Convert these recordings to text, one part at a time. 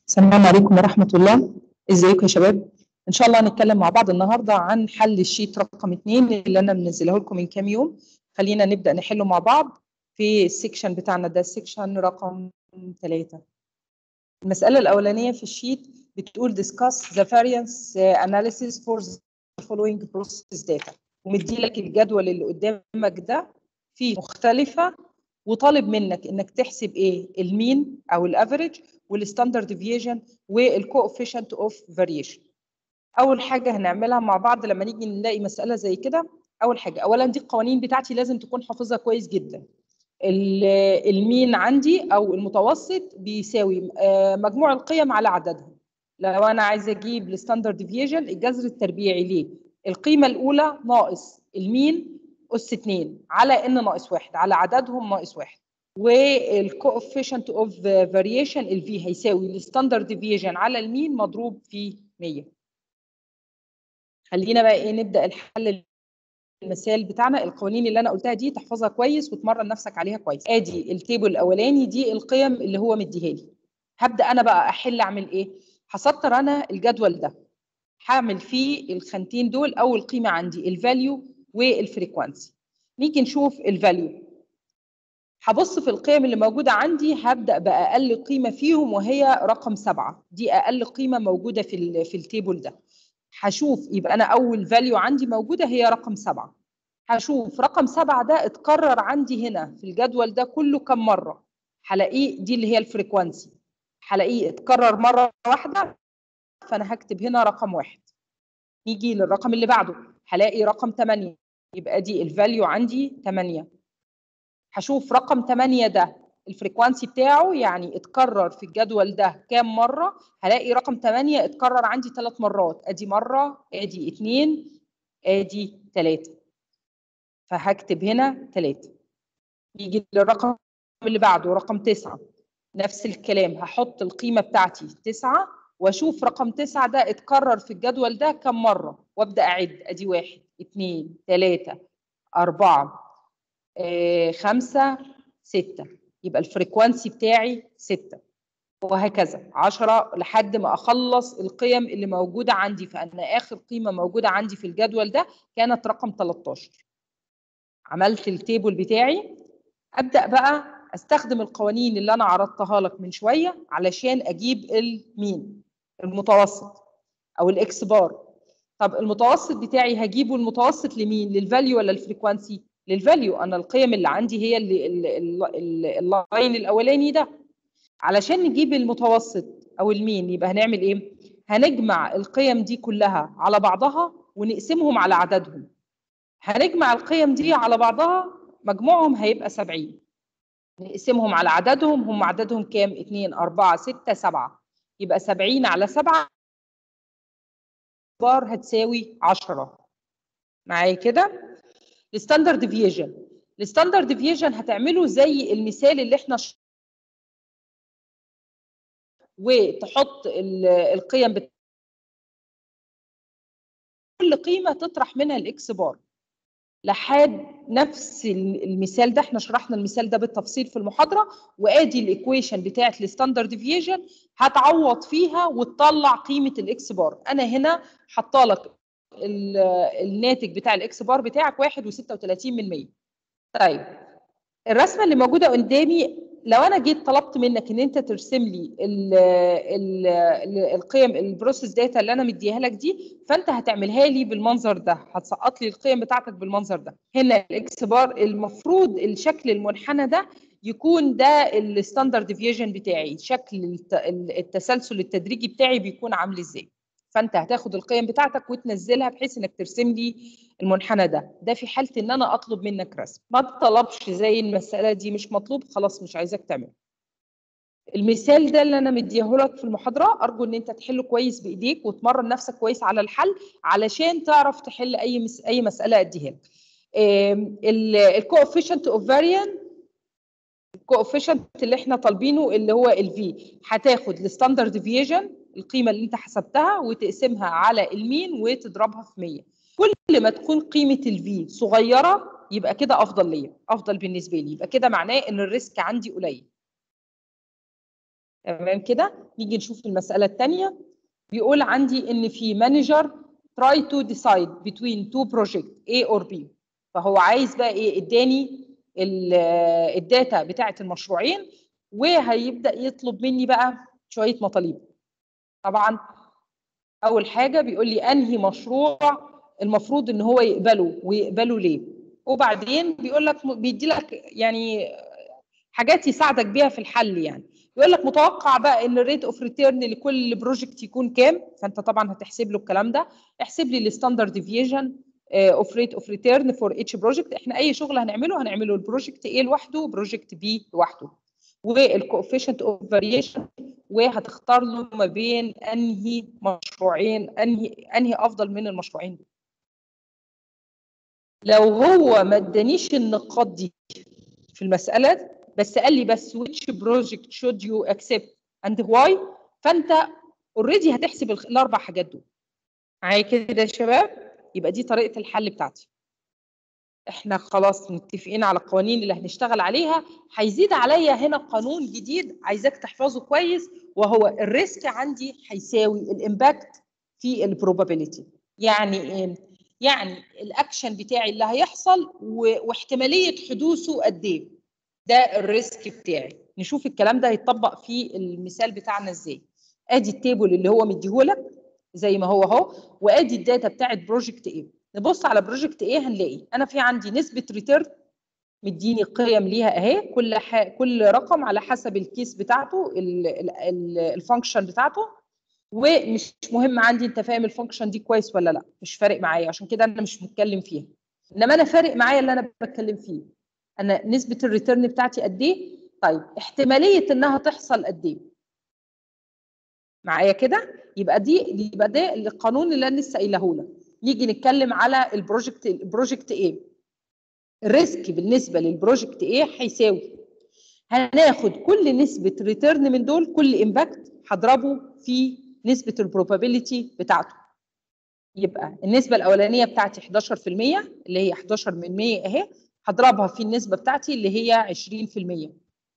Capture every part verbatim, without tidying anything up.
السلام عليكم ورحمة الله. ازيكم يا شباب؟ ان شاء الله هنتكلم مع بعض النهارده عن حل الشيت رقم اتنين اللي انا منزله لكم من كام يوم. خلينا نبدأ نحله مع بعض في السكشن بتاعنا ده، السكشن رقم ثلاثة. المسألة الأولانية في الشيت بتقول discuss the variance analysis for the following process data، ومدي لك الجدول اللي قدامك ده فيه مختلفة، وطالب منك انك تحسب ايه؟ المين او الافريج والستاندرد ديفيشن والكوفيشنت اوف فاريشن. اول حاجه هنعملها مع بعض لما نيجي نلاقي مساله زي كده، اول حاجه اولا دي القوانين بتاعتي لازم تكون حافظها كويس جدا. المين عندي او المتوسط بيساوي مجموع القيم على عددها. لو انا عايزه اجيب الستاندرد ديفيشن، الجذر التربيعي ليه القيمه الاولى ناقص المين اس اتنين على ان ناقص واحد على عددهم ناقص واحد، والكوفيشنت اوف فاريشن الفي هيساوي الستاندرد ديفيشن على المين مضروب في مية. خلينا بقى ايه نبدا الحل. المثال بتاعنا القوانين اللي انا قلتها دي تحفظها كويس وتمرن نفسك عليها كويس. ادي التيبل الاولاني، دي القيم اللي هو مديها لي. هبدا انا بقى احل. اعمل ايه؟ هسطر انا الجدول ده، هعمل فيه الخانتين دول. اول قيمه عندي الفاليو والفريكوانسي. نيجي نشوف الفاليو. هبص في القيم اللي موجوده عندي، هبدا باقل قيمه فيهم وهي رقم سبعة. دي اقل قيمه موجوده في في التيبل ده. هشوف يبقى انا اول فاليو عندي موجوده هي رقم سبعة. هشوف رقم سبعة ده اتكرر عندي هنا في الجدول ده كله كم مره. هلاقيه دي اللي هي الفريكوانسي، هلاقيه اتكرر مره واحده، فانا هكتب هنا رقم واحد. نيجي للرقم اللي بعده، هلاقي رقم ثمانية، يبقى دي الفاليو عندي ثمانية. هشوف رقم ثمانية ده الفريكوانسي بتاعه، يعني اتكرر في الجدول ده كام مره. هلاقي رقم ثمانية اتكرر عندي ثلاث مرات، ادي مره، ادي اثنين، ادي ثلاثة، فهكتب هنا ثلاثة. يجي للرقم اللي بعده رقم تسعة، نفس الكلام، هحط القيمه بتاعتي تسعة واشوف رقم تسعة ده اتكرر في الجدول ده كم مره، وابدا اعد. ادي واحد، اثنين، ثلاثة، أربعة، آه، خمسة، ستة، يبقى الفريكوانسي بتاعي ستة، وهكذا عشرة لحد ما اخلص القيم اللي موجوده عندي. فانا اخر قيمه موجوده عندي في الجدول ده كانت رقم تلتاشر. عملت التيبل بتاعي. ابدا بقى استخدم القوانين اللي انا عرضتها لك من شويه علشان اجيب المين، المتوسط او الاكس بار. طب المتوسط بتاعي هجيبه المتوسط لمين؟ للفاليو ولا الفريكوانسي؟ للفاليو. انا القيم اللي عندي هي اللي اللاين الاولاني ده. علشان نجيب المتوسط او المين يبقى هنعمل ايه؟ هنجمع القيم دي كلها على بعضها ونقسمهم على عددهم. هنجمع القيم دي على بعضها، مجموعهم هيبقى سبعين. نقسمهم على عددهم، هم عددهم كام؟ اثنين، أربعة، ستة، سبعة، يبقى سبعين على سبعة بار هتساوي عشرة. معايا كده؟ الستاندرد ديفيجن. الستاندرد ديفيجن هتعمله زي المثال اللي احنا ش... وتحط القيم بت... كل قيمه تطرح منها الاكس بار لحد نفس المثال ده. احنا شرحنا المثال ده بالتفصيل في المحاضره، وادي الايكويشن بتاعت الستاندرد ديفيجن هتعوض فيها وتطلع قيمه الاكس بار. انا هنا حاطه لك الناتج بتاع الاكس بار بتاعك واحد فاصلة ستة وثلاثين من مية. طيب الرسمه اللي موجوده قدامي، لو انا جيت طلبت منك ان انت ترسم لي ال ال ال القيم البروسيس داتا اللي انا مديها لك دي، فانت هتعملها لي بالمنظر ده، هتسقط لي القيم بتاعتك بالمنظر ده. هنا الاكس بار المفروض الشكل المنحنى ده يكون ده الستاندرد ديفيجن بتاعي، شكل التسلسل التدريجي بتاعي بيكون عامل ازاي. فانت هتاخد القيم بتاعتك وتنزلها بحيث انك ترسم لي المنحنى ده. ده في حاله ان انا اطلب منك رسم. ما تطلبش زي المساله دي مش مطلوب، خلاص مش عايزاك تعمله. المثال ده اللي انا مديهولك في المحاضره، ارجو ان انت تحله كويس بايديك وتمرن نفسك كويس على الحل علشان تعرف تحل اي مس... اي مساله اديها لك. الكوفيشنت اوف فاريان، الكوفيشنت اللي احنا طالبينه اللي هو الفي، هتاخد الستاندرد ديفيجن القيمه اللي انت حسبتها وتقسمها على المين وتضربها في مية. كل ما تكون قيمه الفي صغيره يبقى كده افضل ليا، افضل بالنسبه لي، يبقى كده معناه ان الريسك عندي قليل. تمام كده. نيجي نشوف المساله الثانيه. بيقول عندي ان في مانجر try to decide between two project A or B. فهو عايز بقى ايه؟ اداني الداتا بتاعه المشروعين وهيبدا يطلب مني بقى شويه مطالب. طبعا اول حاجه بيقول لي انهي مشروع المفروض ان هو يقبله ويقبله ليه، وبعدين بيقول لك بيدي لك يعني حاجات يساعدك بيها في الحل. يعني يقول لك متوقع بقى ان الريت اوف ريتيرن لكل بروجكت يكون كام، فانت طبعا هتحسب له الكلام ده. احسب لي الستاندرد ديفيجن اوف ريت اوف ريتيرن فور اتش بروجكت. احنا اي شغل هنعمله هنعمله البروجكت A لوحده وبروجكت B لوحده، والكوفيشنت اوف فاريشن، وهتختار له ما بين انهي مشروعين انهي انهي افضل من المشروعين دول. لو هو ما ادانيش النقاط دي في المساله بس قال لي بس which project should you accept and why، فانت اوريدي هتحسب الاربع حاجات دول. معايا كده يا شباب؟ يبقى دي طريقه الحل بتاعتي. احنا خلاص متفقين على القوانين اللي هنشتغل عليها. هيزيد عليا هنا قانون جديد عايزاك تحفظه كويس، وهو الريسك عندي هيساوي الامباكت في البروبابيلتي. يعني ايه؟ يعني الاكشن بتاعي اللي هيحصل واحتماليه حدوثه قد ايه. ده الريسك بتاعي. نشوف الكلام ده هيتطبق في المثال بتاعنا ازاي. ادي التيبل اللي هو مديهولك زي ما هو اهو، وادي الداتا بتاعت بروجكت ايه. نبص على بروجكت ايه هنلاقي انا في عندي نسبه ريتيرن مديني قيم ليها اهي، كل ح... كل رقم على حسب الكيس بتاعته الفانكشن بتاعته. ومش مهم عندي انت فاهم الفانكشن دي كويس ولا لا، مش فارق معايا، عشان كده انا مش متكلم فيها. انما انا فارق معايا اللي انا بتكلم فيه، انا نسبه الريتيرن بتاعتي قد ايه. طيب احتماليه انها تحصل قد ايه معايا كده؟ يبقى دي يبقى ده القانون اللي انا لسه قايله لك. نيجي نتكلم على البروجكت البروجكت ايه. الريسك بالنسبه للبروجكت ايه هيساوي، هناخد كل نسبه ريتيرن من دول، كل امباكت هضربه في نسبه البروبابيلتي بتاعته. يبقى النسبه الاولانيه بتاعتي احداشر في المية اللي هي احداشر من مية اهي، هضربها في النسبه بتاعتي اللي هي عشرين في المية.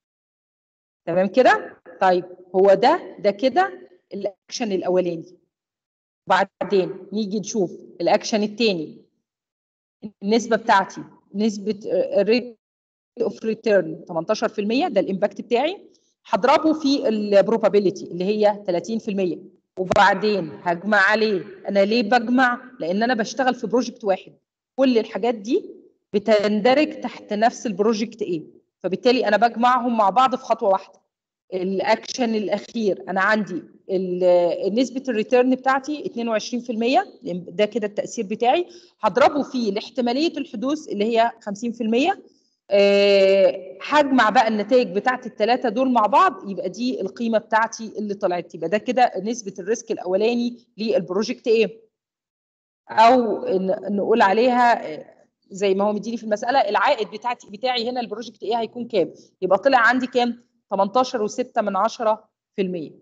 تمام كده؟ طيب هو ده ده كده الاكشن الاولاني. وبعدين نيجي نشوف الاكشن الثاني. النسبه بتاعتي نسبه الريت اوف ريتيرن تمنتاشر في المية، ده الامباكت بتاعي، هضربه في البروبابيلتي اللي هي تلاتين في المية. وبعدين هجمع عليه. انا ليه بجمع؟ لان انا بشتغل في بروجكت واحد، كل الحاجات دي بتندرج تحت نفس البروجكت ايه، فبالتالي انا بجمعهم مع بعض في خطوه واحده. الاكشن الاخير انا عندي نسبه الريتيرن بتاعتي اتنين وعشرين في المية، ده كده التاثير بتاعي، هضربه في احتماليه الحدوث اللي هي خمسين في المية. أه هجمع بقى النتائج بتاعت الثلاثه دول مع بعض، يبقى دي القيمه بتاعتي اللي طلعت. يبقى ده كده نسبه الريسك الاولاني للبروجكت ايه، او نقول عليها زي ما هو مديني في المساله العائد بتاعتي بتاعي هنا البروجكت ايه هيكون كام. يبقى طلع عندي كام؟ تمنتاشر فاصلة ستة من عشرة في المية.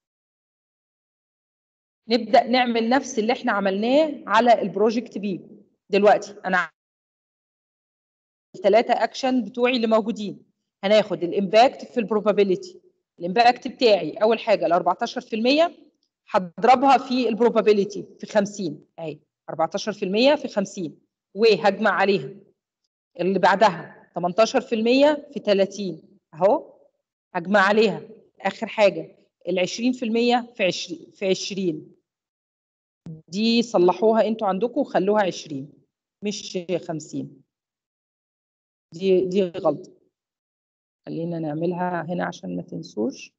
نبدا نعمل نفس اللي احنا عملناه على البروجكت بي. دلوقتي انا الثلاثه اكشن بتوعي اللي موجودين، هناخد الامباكت في البروبابيلتي. الامباكت بتاعي اول حاجه ال اربعتاشر في المية هضربها في البروبابيلتي في خمسين اهي، اربعتاشر في المية في خمسين، وهجمع عليها اللي بعدها تمنتاشر في المية في تلاتين اهو، هجمع عليها اخر حاجه ال عشرين في المية في عشرين في عشرين، دي صلحوها انتوا عندكم وخلوها عشرين مش خمسين، دي دي غلطه. خلينا نعملها هنا عشان ما تنسوش،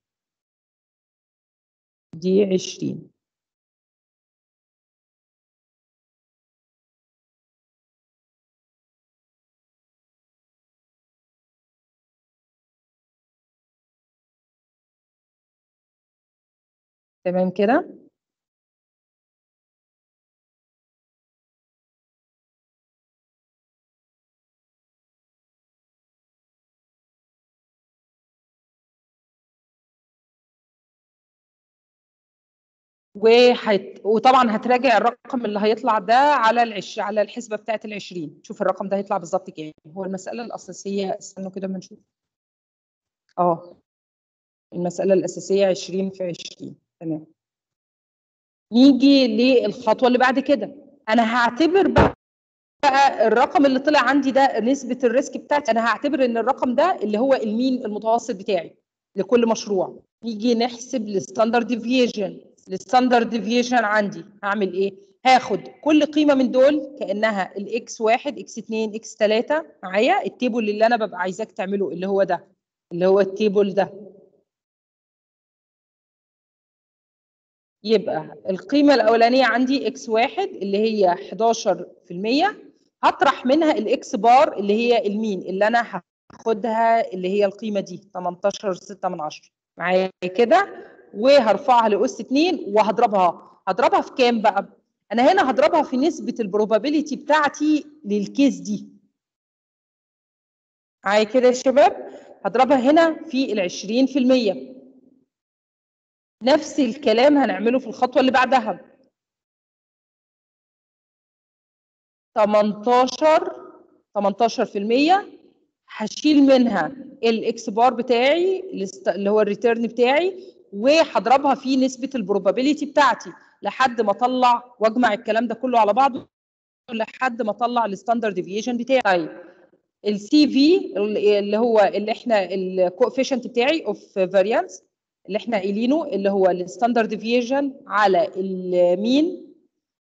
دي عشرين. تمام كده؟ وحت... وطبعا هتراجع الرقم اللي هيطلع ده على العش... على الحسبه بتاعه ال عشرين، شوف الرقم ده هيطلع بالظبط كام. هو المساله الاساسيه استنوا كده اما نشوف. اه المساله الاساسيه عشرين في عشرين. تمام. نيجي للخطوه اللي بعد كده. انا هعتبر بقى الرقم اللي طلع عندي ده نسبه الريسك بتاعتي، انا هعتبر ان الرقم ده اللي هو المين المتوسط بتاعي لكل مشروع. نيجي نحسب الستاندرد ديفيشن. الستاندرد ديفيشن عندي هعمل ايه؟ هاخد كل قيمه من دول كانها الاكس واحد اكس اتنين اكس تلاتة معايا، التيبل اللي انا ببقى عايزاك تعمله اللي هو ده، اللي هو التيبل ده. يبقى القيمه الاولانيه عندي اكس واحد اللي هي حداشر في المية، هطرح منها الاكس بار اللي هي المين اللي انا هاخدها اللي هي القيمه دي تمنتاشر ستة من عشرة معايا كده، وهرفعها لاس اتنين وهضربها. هضربها في كام بقى؟ انا هنا هضربها في نسبه البروبابيلتي بتاعتي للكيس دي. معايا كده يا شباب؟ هضربها هنا في ال عشرين في المية. نفس الكلام هنعمله في الخطوه اللي بعدها. تمنتاشر تمنتاشر في المية هشيل منها الاكس بار بتاعي اللي هو الريتيرن بتاعي، وهضربها في نسبه البروبابيلتي بتاعتي لحد ما اطلع واجمع الكلام ده كله على بعضه لحد ما اطلع الستاندرد ديفيشن بتاعي. طيب السي في اللي هو اللي احنا الكوفيشنت بتاعي اوف فاريانس اللي احنا قايلينه اللي هو الستاندرد ديفيشن على المين،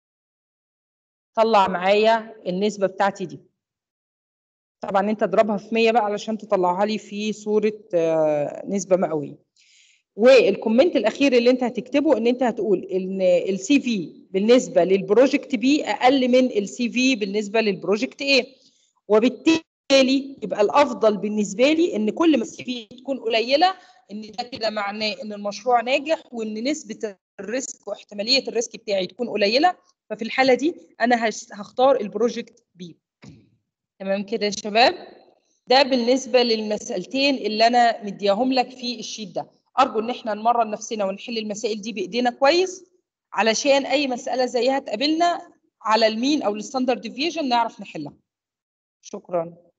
طلع معايا النسبه بتاعتي دي. طبعا انت اضربها في مية بقى علشان تطلعها لي في صوره نسبه مئويه. والكومنت الاخير اللي انت هتكتبه ان انت هتقول ان السي في بالنسبه للبروجكت بي اقل من السي في بالنسبه للبروجكت ايه، وبالتالي يبقى الافضل بالنسبه لي ان كل ما السي في تكون قليله ان ده كده معناه ان المشروع ناجح وان نسبه الريسك واحتماليه الريسك بتاعي تكون قليله، ففي الحاله دي انا هختار البروجكت بي. تمام كده يا شباب؟ ده بالنسبه للمسألتين اللي انا مدياهم لك في الشيت ده. ارجو ان احنا نمرن نفسنا ونحل المسائل دي بايدينا كويس علشان اي مساله زيها تقابلنا على المين او الستاندرد ديفيشن نعرف نحلها. شكرا.